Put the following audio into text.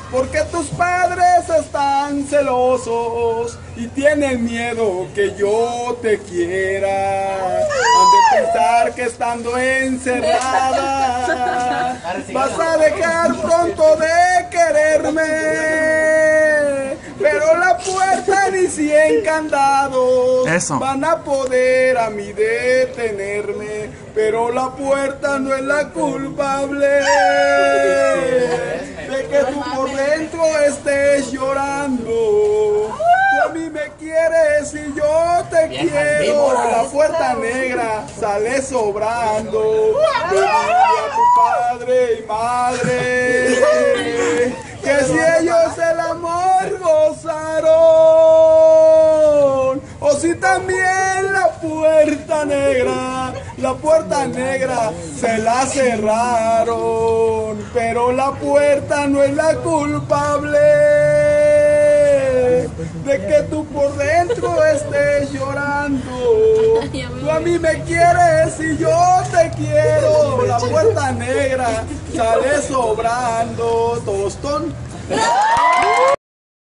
Porque tus padres están celosos y tienen miedo que yo te quiera. Han de pensar que estando encerrada vas a dejar pronto de quererme. Pero la puerta ni 100 candados van a poder a mí detenerme. Pero la puerta no es la culpable de que tú por dentro estés llorando. Tú a mí me quieres y yo te quiero. La puerta negra sale sobrando. Le dile a tu padre y madre que si ellos el amor gozaron, o si también la puerta negra se la cerraron. Pero la puerta no es la culpable de que tú por dentro estés llorando. Tú a mí me quieres y yo te quiero. La puerta negra sale sobrando. Tostón.